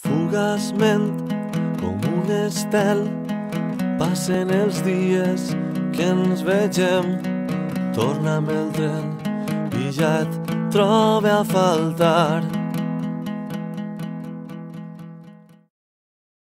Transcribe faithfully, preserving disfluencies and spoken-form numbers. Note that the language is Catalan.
Fugaçment, com un estel, passen els dies que ens vegem. Torna'm el tren i ja et trobe a faltar.